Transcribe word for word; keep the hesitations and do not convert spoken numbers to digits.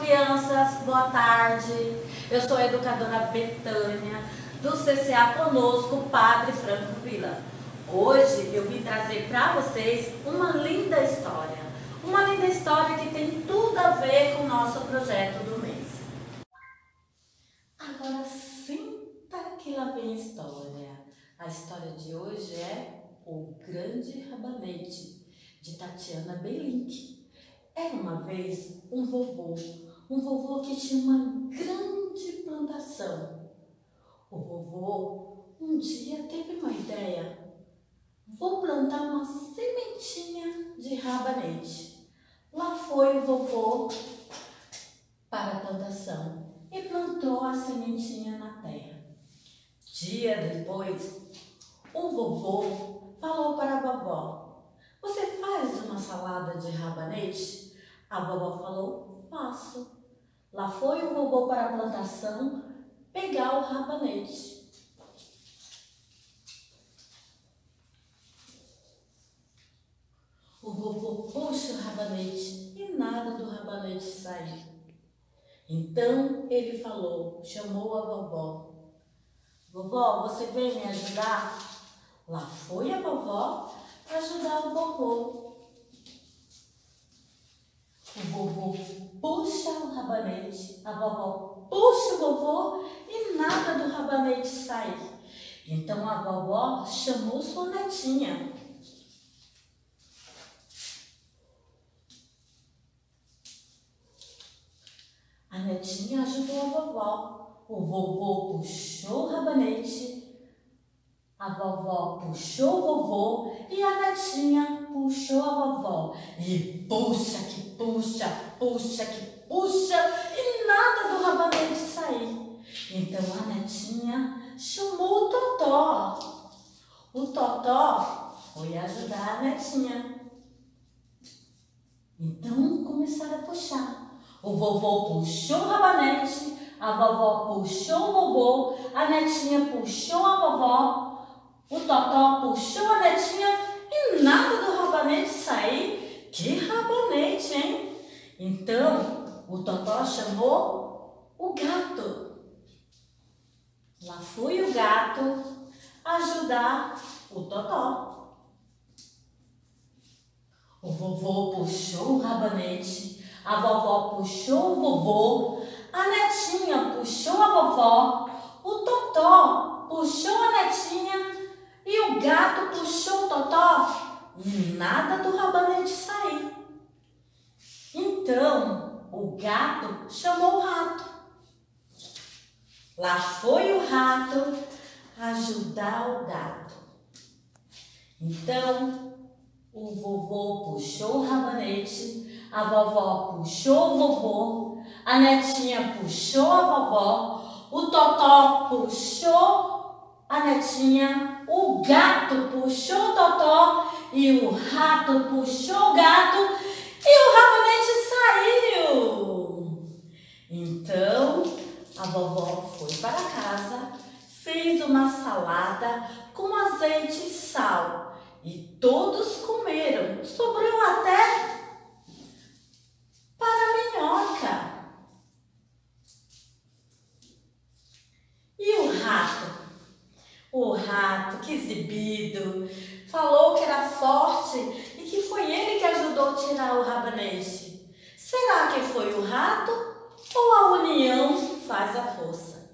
crianças, boa tarde. Eu sou a educadora Betânia, do C C A Conosco, Padre Franco Villa. Hoje eu vim trazer para vocês uma linda história. Uma linda história que tem tudo a ver com o nosso projeto do mês. Agora senta que lá vem a história. A história de hoje é O Grande Rabanete, de Tatiana Belink. Era uma vez um vovô, um vovô que tinha uma grande plantação. O vovô um dia teve uma ideia. Vou plantar uma sementinha de rabanete. Lá foi o vovô para a plantação e plantou a sementinha na terra. Dia depois, o vovô falou para a vovó: "Você faz uma salada de rabanete?" A vovó falou: "Faço." Lá foi o vovô para a plantação pegar o rabanete. O vovô puxa o rabanete e nada do rabanete saiu. Então ele falou, chamou a vovó: "Vovó, você vem me ajudar?" Lá foi a vovó ajudar o vovô. O vovô puxa o rabanete, a vovó puxa o vovô e nada do rabanete sai. Então a vovó chamou sua netinha. A netinha ajudou a vovó. O vovô puxou o rabanete, a vovó puxou o vovô e a netinha puxou a vovó. E puxa que puxa, puxa que puxa e nada do rabanete sair. Então a netinha chamou o Totó. O Totó foi ajudar a netinha. Então começaram a puxar. O vovô puxou o rabanete, a vovó puxou o vovô, a netinha puxou a vovó, o Totó puxou a netinha e nada do rabanete sair. Que rabanete, hein? Então o Totó chamou o gato. Lá foi o gato ajudar o Totó. O vovô puxou o rabanete, a vovó puxou o vovô, a netinha puxou a vovó, o Totó puxou a netinha e o gato puxou o Totó e nada do rabanete sair. Então o gato chamou o rato. Lá foi o rato ajudar o gato. Então o vovô puxou o rabanete, a vovó puxou o vovô, a netinha puxou a vovó, o Totó puxou a netinha, o gato puxou o Totó e o rato puxou o gato e o rabanete saiu. Então a vovó foi para casa, fez uma salada com azeite e sal e todos comeram. Sobrou até para a minhoca. E o rato? O rato, que exibido, falou que era forte e que foi ele que ajudou a tirar o rabanete. Será que foi o rato ou a união faz a força?